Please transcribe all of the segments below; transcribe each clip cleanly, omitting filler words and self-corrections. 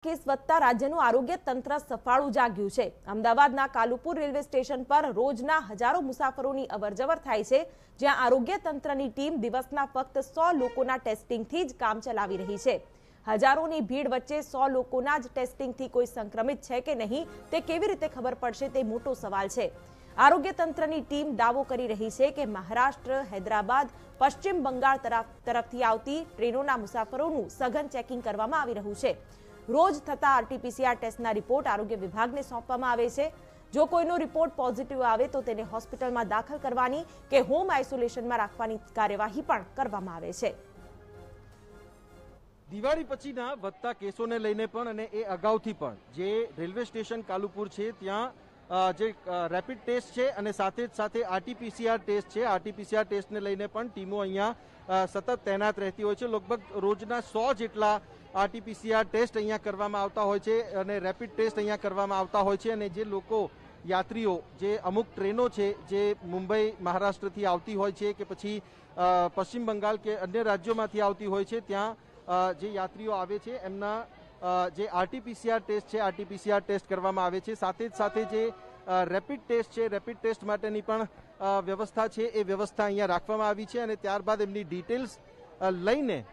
Case વધતા રાજ્યનું આરોગ્ય તંત્ર સફાળું જાગ્યું છે। અમદાવાદના કાલુપુર રેલવે સ્ટેશન પર રોજના હજારો મુસાફરોની અવરજવર થાય છે, જ્યાં આરોગ્ય તંત્રની ટીમ દિવસના ફક્ત 100 લોકોના ટેસ્ટિંગથી જ કામ ચલાવી રહી છે। હજારોની ભીડ વચ્ચે 100 લોકોના જ ટેસ્ટિંગથી કોઈ સંક્રમિત છે કે નહીં તે કેવી રીતે ખબર પડશે તે મોટો સવાલ છે। આરોગ્ય તંત્રની ટીમ દાવો કરી રહી છે કે મહારાષ્ટ્ર, હૈદરાબાદ, પશ્ચિમ બંગાળ તરફથી આવતી ટ્રેનોના મુસાફરોનું સઘન ચેકિંગ કરવામાં આવી રહ્યું છે। રોજ થતા આરટીપીસીઆર ટેસ્ટના રિપોર્ટ આરોગ્ય વિભાગને સોંપવામાં આવે છે। જો કોઈનો રિપોર્ટ પોઝિટિવ આવે તો તેને હોસ્પિટલમાં દાખલ કરવાની કે હોમ આઇસોલેશનમાં રાખવાની કાર્યવાહી પણ કરવામાં આવે છે। દિવાળી પછીના વધતા કેસોને લઈને પણ અને એ અગાઉથી પણ જે રેલવે સ્ટેશન કાલુપુર છે ત્યાં જે રેપિડ ટેસ્ટ છે અને સાથે જ સાથે આરટીપીસીઆર ટેસ્ટ છે, આરટીપીસીઆર ટેસ્ટને લઈને પણ ટીમો અહીંયા સતત તૈનાત રહેતી હોય છે। લગભગ રોજના 100 જેટલા આરટીપીસીઆર ટેસ્ટ અહીંયા કરવામાં આવતા હોય છે અને રેપિડ ટેસ્ટ અહીંયા કરવામાં આવતા હોય છે। અને જે લોકો યાત્રીઓ જે અમુક ટ્રેનો છે જે મુંબઈ મહારાષ્ટ્રથી આવતી હોય છે કે પછી પશ્ચિમ બંગાળ કે અન્ય રાજ્યોમાંથી આવતી હોય છે, ત્યાં જે યાત્રીઓ આવે છે એમના જે આરટીપીસીઆર ટેસ્ટ છે, આરટીપીસીઆર ટેસ્ટ કરવામાં આવે છે। સાથે જ સાથે જે રેપિડ ટેસ્ટ છે, રેપિડ ટેસ્ટ માટેની પણ વ્યવસ્થા છે એ વ્યવસ્થા અહીંયા રાખવામાં આવી છે અને ત્યારબાદ એમની ડિટેલ્સ લઈને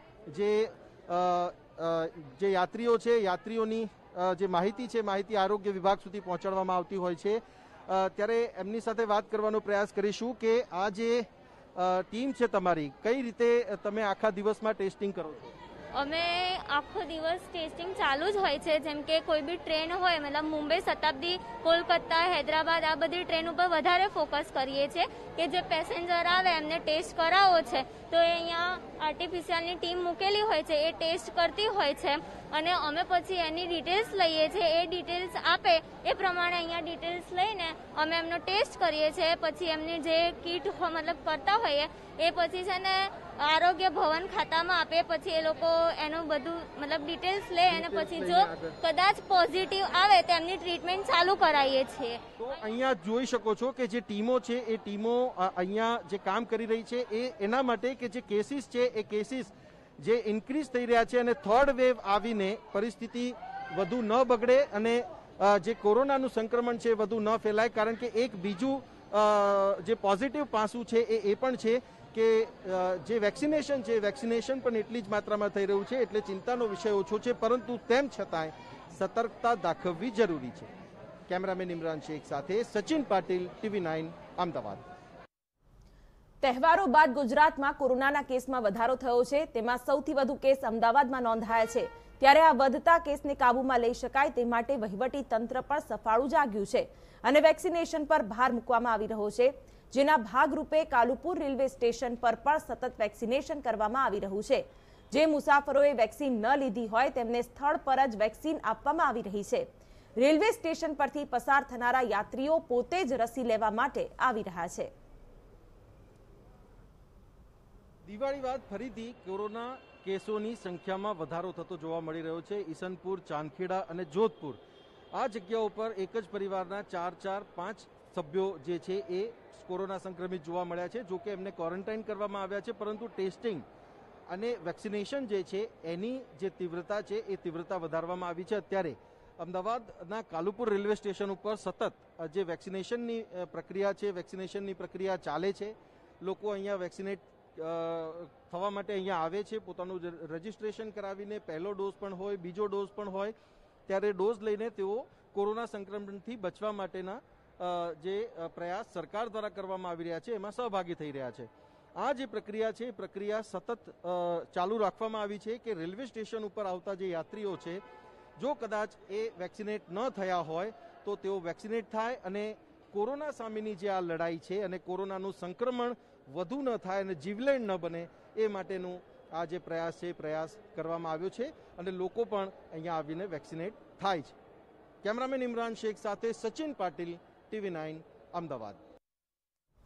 જે યાત્રીઓ છે, યાત્રીઓની જે માહિતી છે, માહિતી આરોગ્ય વિભાગ સુધી પહોંચાડવામાં આવતી હોય છે। ત્યારે એમની સાથે વાત કરવાનો પ્રયાસ કરીશું કે આ જે ટીમ છે તમારી, કઈ રીતે તમે આખા દિવસમાં ટેસ્ટિંગ કરો છો? અમે આખો દિવસ ટેસ્ટિંગ ચાલુ જ હોય છે। જેમ કે કોઈ બી ટ્રેન હોય, મતલબ મુંબઈ, શતાબ્દી, કોલકાતા, હૈદરાબાદ, આ બધી ટ્રેન ઉપર વધારે ફોકસ કરીએ છીએ કે જે પેસેન્જર આવે એમને ટેસ્ટ કરાવવો છે તો એ અહીંયા આરટીપીસીઆરની ટીમ મૂકેલી હોય છે, એ ટેસ્ટ કરતી હોય છે અને અમે પછી એની ડિટેલ્સ લઈએ છીએ। એ ડિટેલ્સ આપે એ પ્રમાણે અહીંયા ડિટેલ્સ લઈને અમે એમનો ટેસ્ટ કરીએ છીએ। પછી એમની જે કીટ મતલબ કરતા હોઈએ એ પછી છે ને આરોગ્ય ભવન ખાતામાં આપે, પછી એ લોકો એનું બધું મતલબ ડિટેલ્સ લે અને પછી જો કદાચ પોઝિટિવ આવે તો એમની ટ્રીટમેન્ટ ચાલુ કરાવીએ છીએ। તો અહીંયા જોઈ શકો છો કે જે ટીમો છે એ ટીમો અહીંયા જે કામ કરી રહી છે એ એના માટે કે જે કેસીસ છે એ કેસીસ જે ઇન્ક્રીઝ થઈ રહ્યા છે અને થર્ડ વેવ આવીને પરિસ્થિતિ વધુ ન બગડે અને જે કોરોનાનું સંક્રમણ છે વધુ ન ફેલાય। કારણ કે એક બીજું જે પોઝિટિવ પાસું છે એ પણ છે કે જે વેક્સિનેશન છે, વેક્સિનેશન પણ એટલી જ માત્રામાં થઈ રહ્યું છે, એટલે ચિંતાનો વિષય ઓછો છે, પરંતુ તેમ છતાંય સતર્કતા દાખવવી જરૂરી છે। કેમેરામેન ઇમરાન શેખ સાથે સચિન પાટીલ, TV9 અમદાવાદ। તહેવારો બાદ ગુજરાતમાં કોરોનાના કેસમાં વધારો થયો છે, તેમાં સૌથી વધુ કેસ અમદાવાદમાં નોંધાયા છે। ત્યારે આ વધતા કેસને કાબૂમાં લઈ શકાય તે માટે વહીવટી તંત્ર પણ સફાળું જાગ્યું છે અને વેક્સિનેશન પર ભાર મૂકવામાં આવી રહ્યો છે, જેના ભાગરૂપે કાલુપુર રેલવે સ્ટેશન પર પણ સતત વેક્સિનેશન કરવામાં આવી રહ્યું છે। જે મુસાફરોએ વેક્સિન ન લીધી હોય તેમને સ્થળ પર જ વેક્સિન આપવામાં આવી રહી છે। રેલવે સ્ટેશન પરથી પસાર થનારા યાત્રીઓ પોતે જ રસી લેવા માટે આવી રહ્યા છે। દિવાળી બાદ ફરીથી કોરોના કેસોની સંખ્યામાં વધારો થતો જોવા મળી રહ્યો છે। ઈસનપુર, ચાંદખેડા અને જોધપુર આ જગ્યાઓ પર એક જ પરિવારના 4-5 સભ્યો જે છે એ કોરોના સંક્રમિત જોવા મળ્યા છે। જોકે એમને ક્વોરન્ટાઇન કરવામાં આવ્યા છે, પરંતુ ટેસ્ટિંગ અને વેક્સિનેશન જે છે એની જે તીવ્રતા છે એ તીવ્રતા વધારવામાં આવી છે। અત્યારે અમદાવાદના કાલુપુર રેલવે સ્ટેશન ઉપર સતત જે વેક્સિનેશનની પ્રક્રિયા છે, વેક્સિનેશનની પ્રક્રિયા ચાલે છે। લોકો અહીંયા વેક્સિનેટ થવા માટે અહીંયા આવે છે, પોતાનું રજીસ્ટ્રેશન કરાવીને પહેલો ડોઝ પણ હોય, બીજો ડોઝ પણ હોય, ત્યારે ડોઝ લઈને તેઓ કોરોના સંક્રમણથી બચવા માટેના જે પ્રયાસ સરકાર દ્વારા કરવામાં આવી રહ્યા છે એમાં સહભાગી થઈ રહ્યા છે। આ જે પ્રક્રિયા છે એ પ્રક્રિયા સતત ચાલુ રાખવામાં આવી છે કે રેલવે સ્ટેશન ઉપર આવતા જે યાત્રીઓ છે, જો કદાચ એ વેક્સિનેટ ન થયા હોય તો તેઓ વેક્સિનેટ થાય અને કોરોના સામેની જે આ લડાઈ છે અને કોરોનાનું સંક્રમણ વધુ ન થાય અને જીવલેણ ન બને એ માટેનું આ જે પ્રયાસ છે એ પ્રયાસ કરવામાં આવ્યો છે અને લોકો પણ અહીંયા આવીને વેક્સિનેટ થાય છે। કેમેરામેન ઇમરાન શેખ સાથે સચિન પાટીલ, TV9 અમદાવાદ।